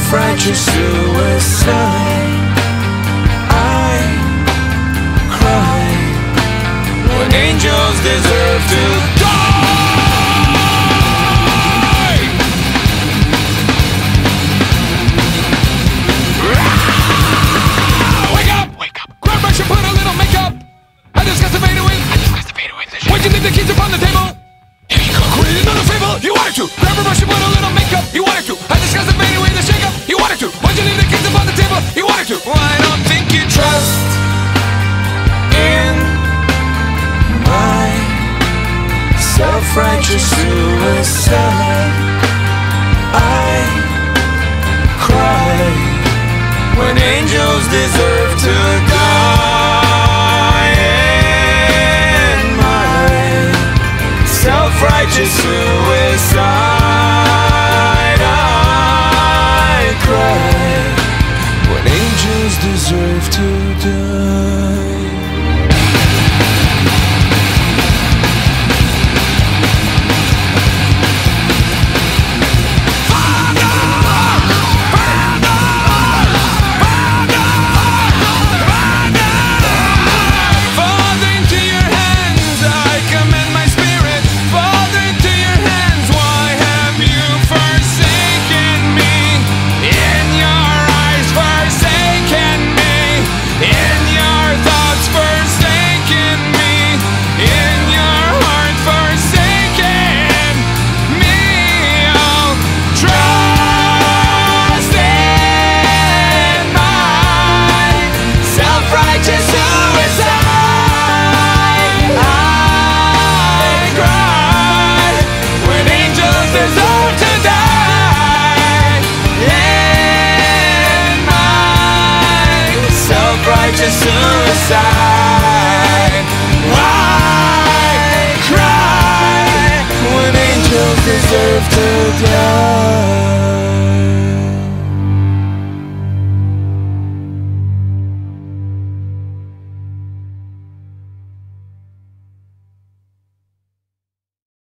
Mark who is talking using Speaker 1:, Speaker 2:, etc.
Speaker 1: self-righteous suicide. I cry when angels deserve to die. Wake up! Wake up! Grab brush and put a little makeup. I discussed the fade away. Why'd you leave the keys upon the table? Here you go. Create another fable. You wanted to. Grab a brush and put a little makeup. You wanted to. I discussed the fade away, the shake up. You wanted to. Why'd you leave the keys upon the table? You wanted to. Well, I don't think you trust in my self-righteous suicide. I cry when angels deserve to die. In my self-righteous suicide, I cry when angels deserve to die. Just suicide. Why cry when angels deserve to die?